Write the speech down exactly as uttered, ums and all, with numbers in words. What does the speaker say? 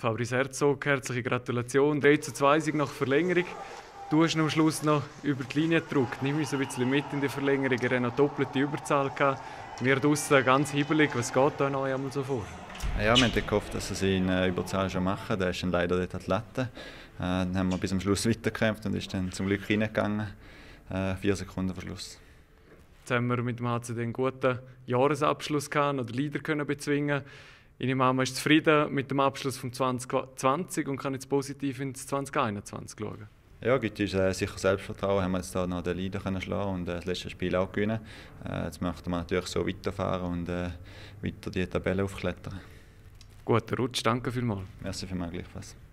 Fabrice Herzog, herzliche Gratulation. drei zu zwei Sieg nach Verlängerung. Du hast am Schluss noch über die Linie gedrückt. Nimm uns ein bisschen mit in die Verlängerung. Er hatte noch doppelte Überzahl. Wir draussen ganz hibbelig. Was geht da noch einmal so vor? Ja, wir haben gehofft, dass sie in äh, Überzahl schon machen. Da ist dann leider dort die Latte. Äh, dann haben wir bis zum Schluss weitergekämpft und ist dann zum Glück reingegangen. Äh, vier Sekunden vor Schluss. Jetzt haben wir mit dem H C D einen guten Jahresabschluss gehabt oder Leader können bezwingen. Ich nehme an, man ist zufrieden mit dem Abschluss von zwanzig zwanzig und kann jetzt positiv ins zwanzig einundzwanzig schauen. Ja, gibt uns äh, sicher Selbstvertrauen. Haben wir jetzt da noch den Leader können schlagen und äh, das letzte Spiel auch gewinnen. Äh, jetzt möchten wir natürlich so weiterfahren und äh, weiter die Tabelle aufklettern. Guter Rutsch, danke vielmals. Merci vielmals gleichfalls.